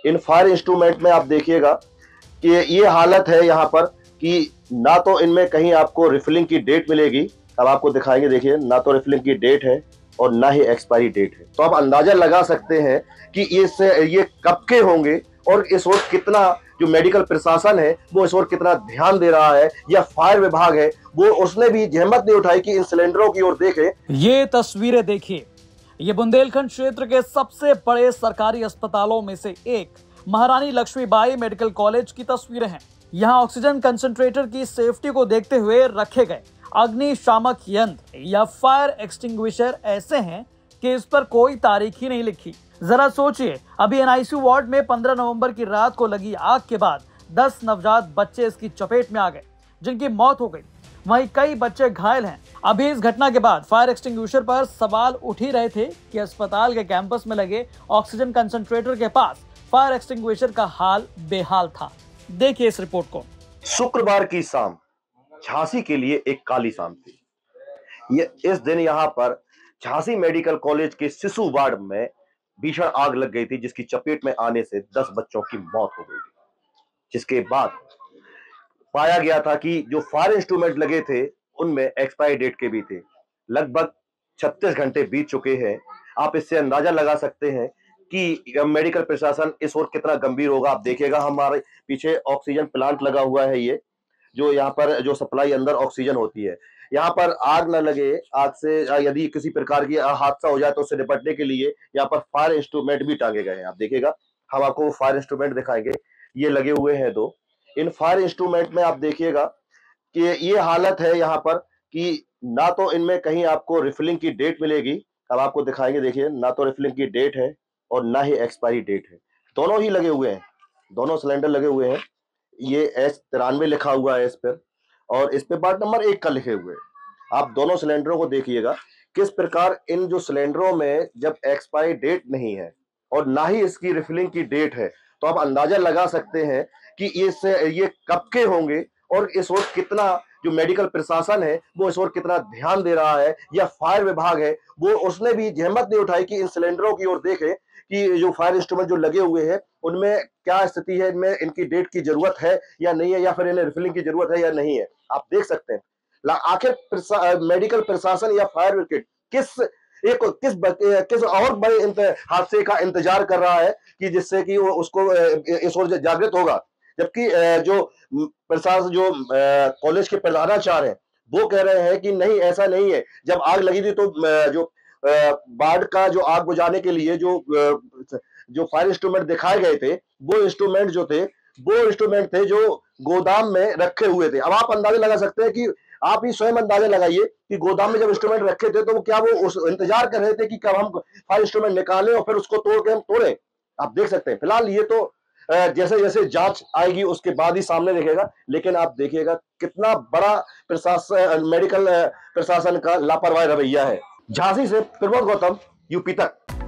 In fire instrument में आप देखिएगा कि ये हालत है यहाँ पर कि ना तो इनमें कहीं आपको रिफिलिंग की डेट मिलेगी। अब आपको दिखाएंगे, देखिए, ना तो रिफिलिंग की डेट है और ना ही एक्सपायरी डेट है। तो आप अंदाजा लगा सकते हैं कि ये कब के होंगे और इस वक्त कितना जो मेडिकल प्रशासन है वो इस वक्त कितना ध्यान दे रहा है, या फायर विभाग है वो उसने भी जहमत नहीं उठाई कि इन सिलेंडरों की ओर देखे। ये तस्वीरें देखिए, ये बुंदेलखंड क्षेत्र के सबसे बड़े सरकारी अस्पतालों में से एक महारानी लक्ष्मीबाई मेडिकल कॉलेज की तस्वीरें हैं। यहाँ ऑक्सीजन कंसंट्रेटर की सेफ्टी को देखते हुए रखे गए अग्निशामक यंत्र या फायर एक्सटिंग्विशर ऐसे हैं कि इस पर कोई तारीख ही नहीं लिखी। जरा सोचिए, अभी एनआईसीयू वार्ड में 15 नवंबर की रात को लगी आग के बाद 10 नवजात बच्चे इसकी चपेट में आ गए, जिनकी मौत हो गई। वहीं कई बच्चे घायल हैं। अभी इस घटना के बाद फायर एक्सटिंग्विशर पर सवाल उठ ही रहे थे कि अस्पताल के कैंपस में लगे ऑक्सीजन कंसंट्रेटर के पास फायर एक्सटिंग्विशर का हाल बेहाल था। देखिए इस रिपोर्ट को। शुक्रवार की शाम झांसी के लिए एक काली शाम थी। ये इस दिन यहाँ पर झांसी मेडिकल कॉलेज के शिशु वार्ड में भीषण आग लग गई थी, जिसकी चपेट में आने से 10 बच्चों की मौत हो गई थी। जिसके बाद पाया गया था कि जो फायर इंस्ट्रूमेंट लगे थे उनमें एक्सपायरी डेट के भी थे। लगभग 36 घंटे बीत चुके हैं। आप इससे अंदाजा लगा सकते हैं कि मेडिकल प्रशासन इस ओर कितना गंभीर होगा। आप देखिएगा, हमारे पीछे ऑक्सीजन प्लांट लगा हुआ है, ये जो यहाँ पर जो सप्लाई अंदर ऑक्सीजन होती है। यहाँ पर आग न लगे, आग से यदि किसी प्रकार की हादसा हो जाए तो उससे निपटने के लिए यहाँ पर फायर इंस्ट्रूमेंट भी टांगे गए हैं। आप देखिएगा, हम आपको फायर इंस्ट्रूमेंट दिखाएंगे, ये लगे हुए हैं दो। इन फायर इंस्ट्रूमेंट में आप देखिएगा कि ये हालत है यहाँ पर कि ना तो इनमें कहीं आपको रिफिलिंग की डेट मिलेगी। अब आपको दिखाएंगे, देखिए, ना तो रिफिलिंग की डेट है और ना ही एक्सपायरी डेट है। दोनों ही लगे हुए हैं, दोनों सिलेंडर लगे हुए हैं। ये S93 लिखा हुआ है इस पर, और इस पे पार्ट नंबर 1 का लिखे हुए हैं। आप दोनों सिलेंडरों को देखिएगा किस प्रकार इन जो सिलेंडरों में जब एक्सपायरी डेट नहीं है और ना ही इसकी रिफिलिंग की डेट है, तो आप अंदाजा लगा सकते हैं कि ये कब के होंगे और इस वक्त कितना जो मेडिकल प्रशासन है वो इस वक्त कितना ध्यान दे रहा है, या फायर विभाग है वो उसने भी जहमत नहीं उठाई कि इन सिलेंडरों की ओर देखे कि जो फायर इंस्ट्रूमेंट जो लगे हुए हैं उनमें क्या स्थिति है, इनमें इनकी डेट की जरूरत है या नहीं है, या फिर इन्हें रिफिलिंग की जरूरत है या नहीं है। आप देख सकते हैं आखिर मेडिकल प्रशासन या फायर ब्रिगेड किस और बड़े हादसे का इंतजार कर रहा है कि जिससे कि वो उसको इस ओर जागृत होगा। जबकि जो प्रशासन जो कॉलेज के प्रधानाचार्य हैं वो कह रहे हैं कि नहीं, ऐसा नहीं है। जब आग लगी थी तो जो बाढ़ का जो आग बुझाने के लिए जो फायर इंस्ट्रूमेंट दिखाए गए थे वो इंस्ट्रूमेंट थे जो गोदाम में रखे हुए थे। अब आप अंदाजा लगा सकते हैं कि आप ही स्वयं अंदाजा लगाइए कि गोदाम में जब इंस्ट्रूमेंट रखे थे तो क्या वो उस इंतजार कर रहे थे कि कब हम फायर इंस्ट्रूमेंट निकालें और फिर उसको तोड़ के हम तोड़ें। आप देख सकते हैं। फिलहाल ये तो जैसे जैसे जांच आएगी उसके बाद ही सामने दिखेगा, लेकिन आप देखिएगा कितना बड़ा प्रशासन मेडिकल प्रशासन का लापरवाही रवैया है। झांसी से प्रमोद गौतम, यूपी तक।